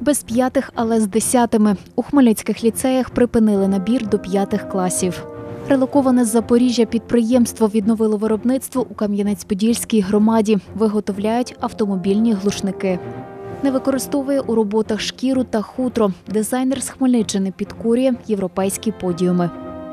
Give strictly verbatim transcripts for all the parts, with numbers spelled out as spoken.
Без п'ятих, але з десятими. У хмельницьких ліцеях припинили набір до п'ятих класів. Релоковане з Запоріжжя підприємство відновило виробництво у Кам'янець-Подільській громаді. Виготовляють автомобільні глушники. Не використовує у роботах шкіру та хутро. Дизайнер з Хмельниччини підкорює європейські подіуми.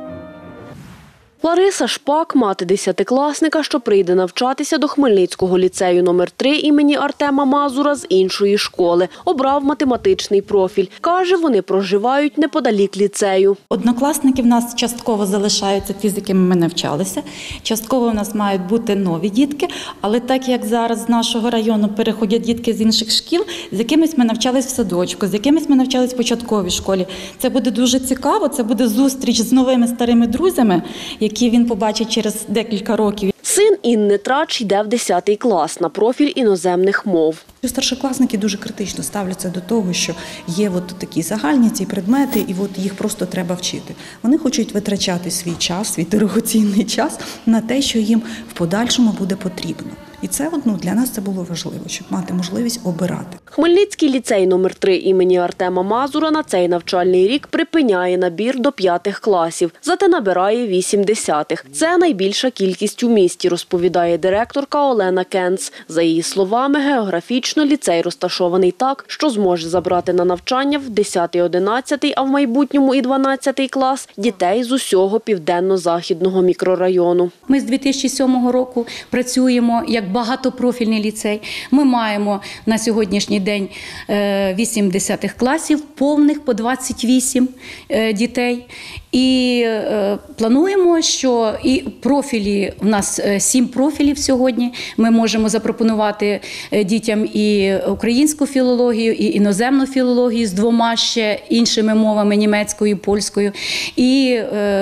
Лариса Шпак – мати десятикласника, що прийде навчатися до Хмельницького ліцею номер три імені Артема Мазура з іншої школи. Обрав математичний профіль. Каже, вони проживають неподалік ліцею. Однокласники в нас частково залишаються ті, з якими ми навчалися. Частково в нас мають бути нові дітки. Але так як зараз з нашого району переходять дітки з інших шкіл, з якимись ми навчались в садочку, з якимись ми навчались в початковій школі. Це буде дуже цікаво, це буде зустріч з новими старими друзями, які він побачить через декілька років. Син Інни Трач йде в десятий клас на профіль іноземних мов. Старшокласники дуже критично ставляться до того, що є от такі загальні ці предмети, і от їх просто треба вчити. Вони хочуть витрачати свій час, свій дорогоцінний час на те, що їм в подальшому буде потрібно. І це ну, для нас це було важливо, щоб мати можливість обирати. Хмельницький ліцей номер три імені Артема Мазура на цей навчальний рік припиняє набір до п'ятих класів, зате набирає вісім десятих. Це найбільша кількість у місті, розповідає директорка Олена Кенц. За її словами, географічно ліцей розташований так, що зможе забрати на навчання в десятий-одинадцятий, а в майбутньому і дванадцятий клас дітей з усього південно-західного мікрорайону. Ми з дві тисячі сьомого року працюємо як багатопрофільний ліцей. Ми маємо на сьогоднішній день вісім десятих класів, повних по двадцять вісім дітей. І плануємо, що і профілі, у нас сім профілів сьогодні, ми можемо запропонувати дітям і українську філологію, і іноземну філологію з двома ще іншими мовами, німецькою, польською. І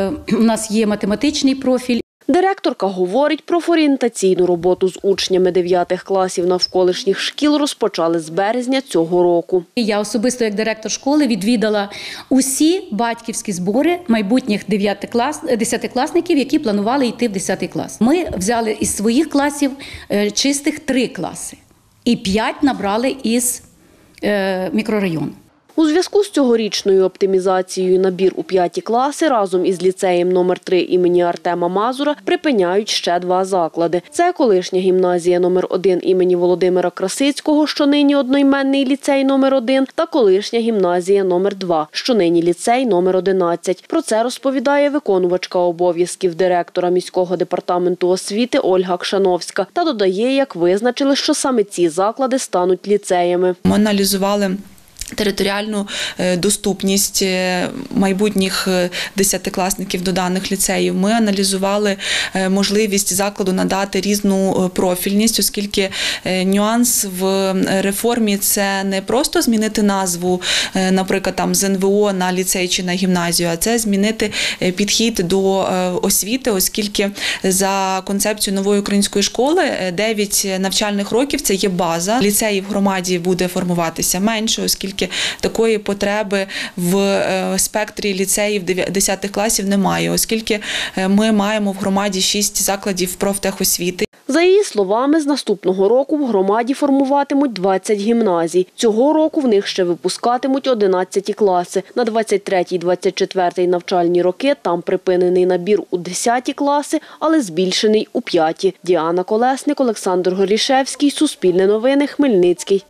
у нас є математичний профіль. Директорка говорить, профорієнтаційну роботу з учнями дев'ятих класів навколишніх шкіл розпочали з березня цього року. Я особисто як директор школи відвідала усі батьківські збори майбутніх десятикласників, які планували йти в десятий клас. Ми взяли із своїх класів чистих три класи і п'ять набрали із мікрорайону. У зв'язку з цьогорічною оптимізацією набір у п'яті класи разом із ліцеєм номер три імені Артема Мазура припиняють ще два заклади. Це колишня гімназія номер один імені Володимира Красицького, що нині одноіменний ліцей номер один, та колишня гімназія номер два, що нині ліцей номер одинадцять. Про це розповідає виконувачка обов'язків директора міського департаменту освіти Ольга Кшановська та додає, як визначили, що саме ці заклади стануть ліцеями. Ми аналізували територіальну доступність майбутніх десятикласників до даних ліцеїв. Ми аналізували можливість закладу надати різну профільність, оскільки нюанс в реформі – це не просто змінити назву, наприклад, там, з ен ве о на ліцей чи на гімназію, а це змінити підхід до освіти, оскільки за концепцією нової української школи дев'ять навчальних років – це є база. Ліцеїв в громаді буде формуватися менше, оскільки такої потреби в спектрі ліцеїв десятих класів немає, оскільки ми маємо в громаді шість закладів профтехосвіти. За її словами, з наступного року в громаді формуватимуть двадцять гімназій. Цього року в них ще випускатимуть одинадцяті класи. На двадцять третій - двадцять четвертий навчальні роки там припинений набір у десяті класи, але збільшений у п'яті. Діана Колесник, Олександр Горішевський, Суспільне новини, Хмельницький.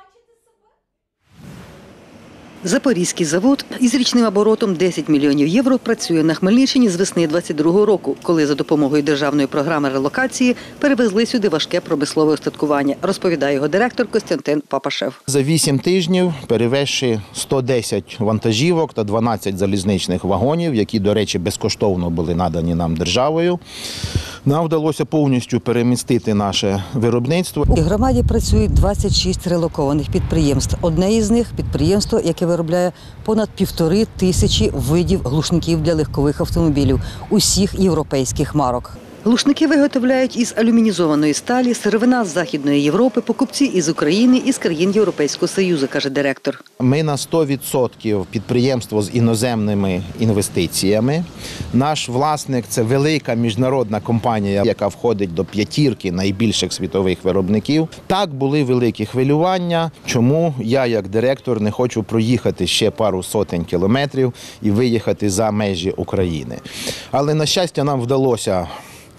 Запорізький завод із річним оборотом десять мільйонів євро працює на Хмельниччині з весни двадцять другого року, коли за допомогою державної програми релокації перевезли сюди важке промислове устаткування, розповідає його директор Костянтин Папашев. За вісім тижнів перевезши сто десять вантажівок та дванадцять залізничних вагонів, які, до речі, безкоштовно були надані нам державою, нам вдалося повністю перемістити наше виробництво. У громаді працюють двадцять шість релокованих підприємств. Одне із них – підприємство, яке виробляє понад півтори тисячі видів глушників для легкових автомобілів усіх європейських марок. Глушники виготовляють із алюмінізованої сталі, сировина з Західної Європи, покупці із України і з країн Європейського Союзу, каже директор. Ми на сто відсотків підприємство з іноземними інвестиціями. Наш власник – це велика міжнародна компанія, яка входить до п'ятірки найбільших світових виробників. Так, були великі хвилювання, чому я як директор не хочу проїхати ще пару сотень кілометрів і виїхати за межі України. Але, на щастя, нам вдалося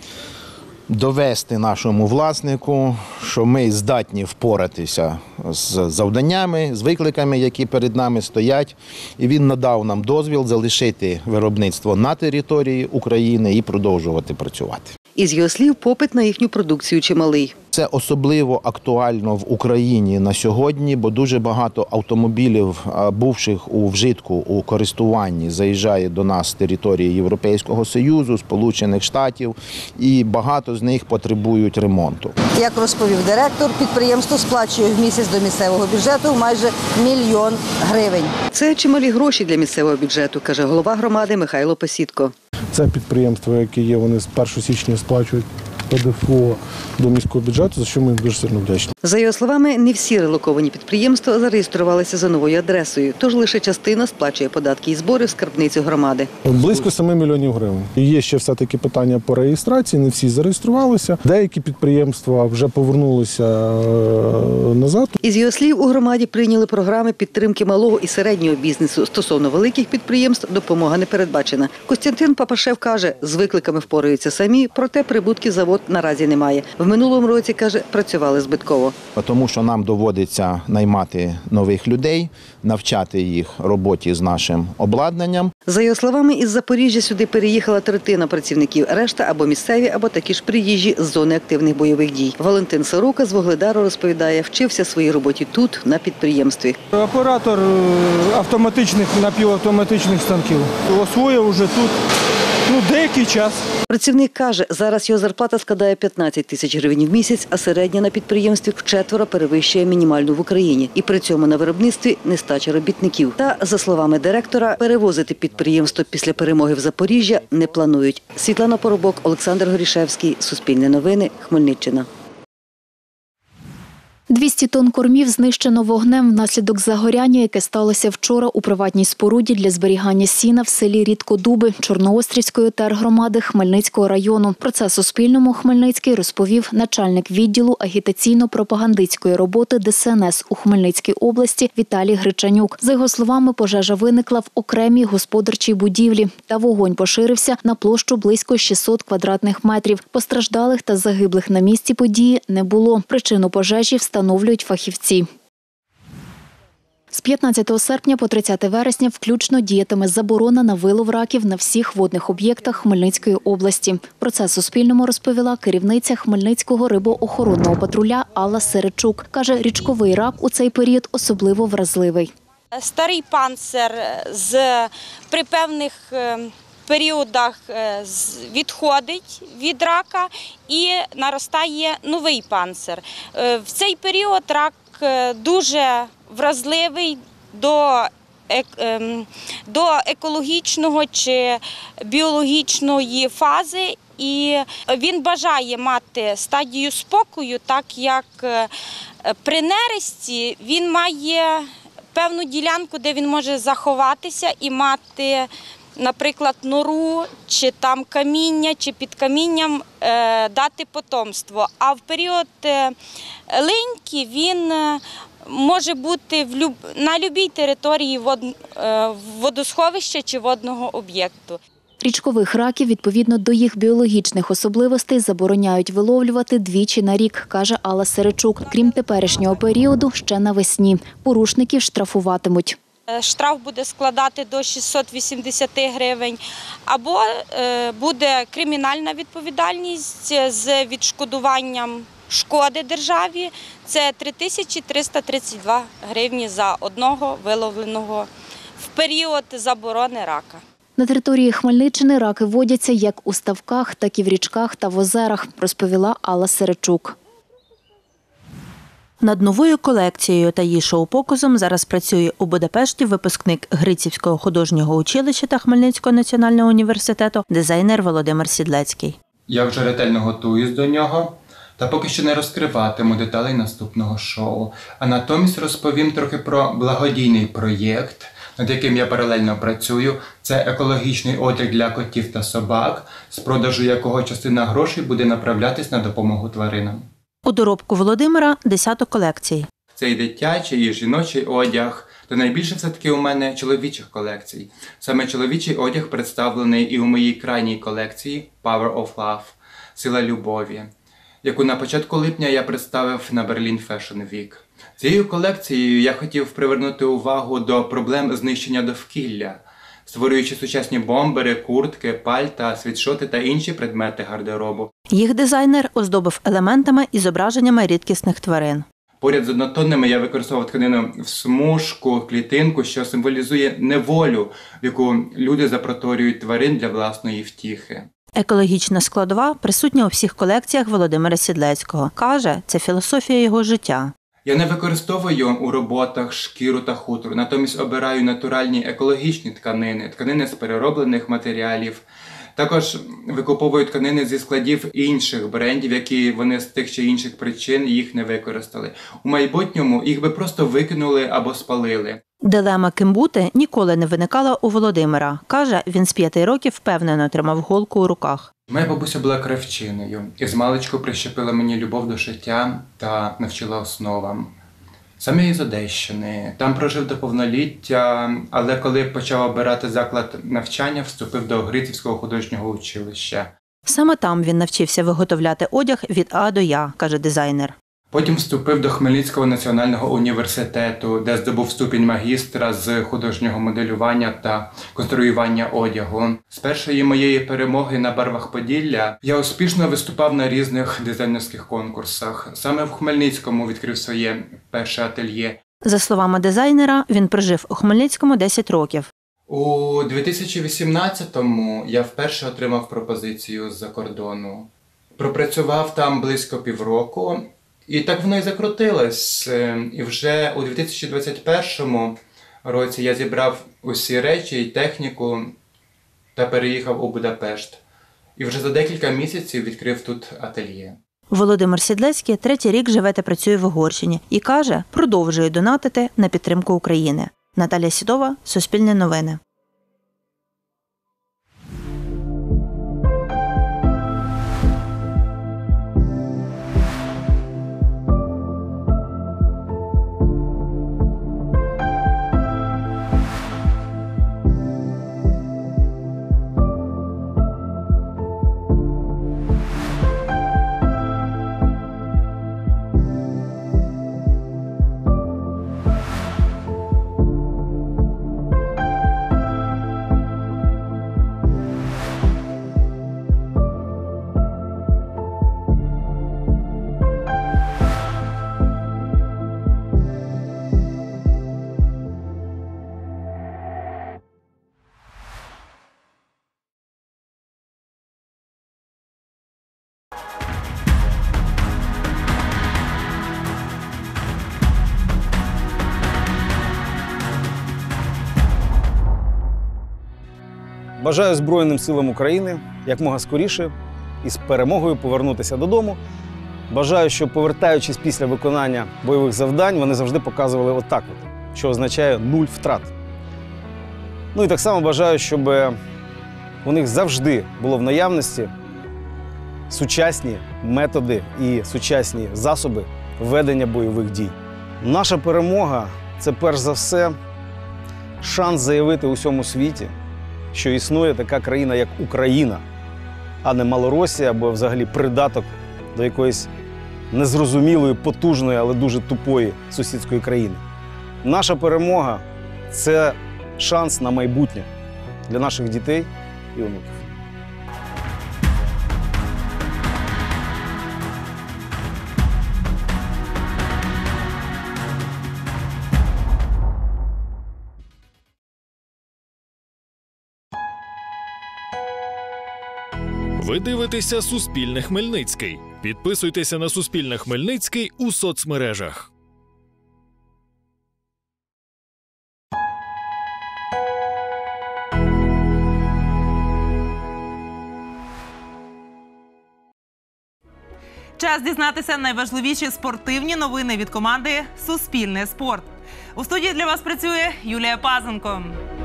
довести нашому власнику, що ми здатні впоратися з завданнями, з викликами, які перед нами стоять. І він надав нам дозвіл залишити виробництво на території України і продовжувати працювати. Із його слів, попит на їхню продукцію чималий. Це особливо актуально в Україні на сьогодні, бо дуже багато автомобілів, бувших у вжитку, у користуванні, заїжджає до нас з території Європейського Союзу, Сполучених Штатів, і багато з них потребують ремонту. Як розповів директор, підприємство сплачує в місяць до місцевого бюджету майже мільйон гривень. Це чималі гроші для місцевого бюджету, каже голова громади Михайло Пасітко. Це підприємства, які є, вони з першого січня сплачують ПДФО до міського бюджету, за що ми їм дуже сильно вдячні. За його словами, не всі релоковані підприємства зареєструвалися за новою адресою, тож лише частина сплачує податки і збори в скарбницю громади. Близько семи мільйонів гривень. І є ще все-таки питання по реєстрації, не всі зареєструвалися. Деякі підприємства вже повернулися назад. Із його слів, у громаді прийняли програми підтримки малого і середнього бізнесу. Стосовно великих підприємств допомога не передбачена. Костянтин Папашев каже, з викликами впораються самі, проте прибутків завод наразі немає. В минулому році, каже, працювали збитково. Тому що нам доводиться наймати нових людей, навчати їх роботі з нашим обладнанням. За його словами, із Запоріжжя сюди переїхала третина працівників. Решта або місцеві, або такі ж приїжджі з зони активних бойових дій. Валентин Сорока з Вугледару розповідає, вчився своїй роботі тут, на підприємстві. Оператор автоматичних, напівавтоматичних станків. Освоїв уже тут. Ну, деякий час. Працівник каже, зараз його зарплата складає п'ятнадцять тисяч гривень в місяць, а середня на підприємстві вчетверо перевищує мінімальну в Україні. І при цьому на виробництві нестача робітників. Та, за словами директора, перевозити підприємство після перемоги в Запоріжжя не планують. Світлана Поробок, Олександр Горішевський, Суспільне новини, Хмельниччина. двісті тонн кормів знищено вогнем внаслідок загоряння, яке сталося вчора у приватній споруді для зберігання сіна в селі Рідкодуби Чорноострівської тергромади Хмельницького району. Про це Суспільному Хмельницький розповів начальник відділу агітаційно-пропагандистської роботи Де Се Ен Ес у Хмельницькій області Віталій Гречанюк. За його словами, пожежа виникла в окремій господарчій будівлі та вогонь поширився на площу близько шістсот квадратних метрів. Постраждалих та загиблих на місці події не було. Причину пожежі встановлюють встановлюють фахівці. З п'ятнадцятого серпня по тридцяте вересня включно діятиме заборона на вилов раків на всіх водних об'єктах Хмельницької області. Про це Суспільному розповіла керівниця Хмельницького рибоохоронного патруля Алла Серечук. Каже, річковий рак у цей період особливо вразливий. Старий панцир з при певних періодах відходить від рака і наростає новий панцир. В цей період рак дуже вразливий до, до екологічного чи біологічної фази, і він бажає мати стадію спокою, так як при нересті він має певну ділянку, де він може заховатися і мати, наприклад, нору, чи там каміння, чи під камінням е, дати потомство. А в період е, линьки він е, може бути в люб... на будь-якій території вод... е, водосховища чи водного об'єкту. Річкових раків, відповідно до їх біологічних особливостей, забороняють виловлювати двічі на рік, каже Алла Серечук. Крім теперішнього періоду, ще навесні. Порушників штрафуватимуть. Штраф буде складати до шістсот вісімдесят гривень, або буде кримінальна відповідальність з відшкодуванням шкоди державі. Це три тисячі триста тридцять два гривні за одного виловленого в період заборони рака. На території Хмельниччини раки водяться як у ставках, так і в річках та в озерах, розповіла Алла Серечук. Над новою колекцією та її шоу-показом зараз працює у Будапешті випускник Грицівського художнього училища та Хмельницького національного університету, дизайнер Володимир Сідлецький. Я вже ретельно готуюсь до нього, та поки що не розкриватиму деталей наступного шоу. А натомість розповім трохи про благодійний проєкт, над яким я паралельно працюю. Це екологічний одяг для котів та собак, з продажу якого частина грошей буде направлятись на допомогу тваринам. У доробку Володимира десяток колекцій. Це і дитячий, і жіночий одяг. То найбільше все-таки у мене чоловічих колекцій. Саме чоловічий одяг представлений і у моїй крайній колекції Power of Love – Сила любові, яку на початку липня я представив на Berlin Fashion Week. Цією колекцією я хотів привернути увагу до проблем знищення довкілля, створюючи сучасні бомбери, куртки, пальта, світшоти та інші предмети гардеробу. Їх дизайнер оздобив елементами і зображеннями рідкісних тварин. Поряд з однотонними я використовував тканину в смужку, клітинку, що символізує неволю, в яку люди запроторюють тварин для власної втіхи. Екологічна складова присутня у всіх колекціях Володимира Сідлецького. Каже, це філософія його життя. Я не використовую у роботах шкіру та хутор, натомість обираю натуральні екологічні тканини, тканини з перероблених матеріалів. Також викуповую тканини зі складів інших брендів, які вони з тих чи інших причин їх не використали. У майбутньому їх би просто викинули або спалили. Дилема ким бути ніколи не виникала у Володимира. Каже, він з п'яти років впевнено тримав голку у руках. Моя бабуся була кравчиною і змалечку прищепила мені любов до шиття та навчила основам. Сам я із Одещини, там прожив до повноліття, але коли почав обирати заклад навчання, вступив до Грицівського художнього училища. Саме там він навчився виготовляти одяг від А до Я, каже дизайнер. Потім вступив до Хмельницького національного університету, де здобув ступінь магістра з художнього моделювання та конструювання одягу. З першої моєї перемоги на барвах Поділля я успішно виступав на різних дизайнерських конкурсах. Саме в Хмельницькому відкрив своє перше ательє. За словами дизайнера, він прожив у Хмельницькому десять років. У дві тисячі вісімнадцятому я вперше отримав пропозицію з-за кордону. Пропрацював там близько півроку. І так воно і закрутилось. І вже у дві тисячі двадцять першому році я зібрав усі речі і техніку та переїхав у Будапешт. І вже за декілька місяців відкрив тут ательє. Володимир Сідлецький третій рік живе та працює в Угорщині. І каже, продовжує донатити на підтримку України. Наталія Сідова, Суспільне новини. Бажаю Збройним силам України якомога скоріше із перемогою повернутися додому. Бажаю, щоб, повертаючись після виконання бойових завдань, вони завжди показували отак, от, що означає нуль втрат. Ну і так само бажаю, щоб у них завжди було в наявності сучасні методи і сучасні засоби ведення бойових дій. Наша перемога – це перш за все шанс заявити усьому світі, що існує така країна, як Україна, а не Малоросія або взагалі придаток до якоїсь незрозумілої, потужної, але дуже тупої сусідської країни. Наша перемога – це шанс на майбутнє для наших дітей і онуків. Ви дивитеся Суспільне Хмельницький. Підписуйтеся на Суспільне Хмельницький у соцмережах. Час дізнатися найважливіші спортивні новини від команди «Суспільне спорт». У студії для вас працює Юлія Пазенко.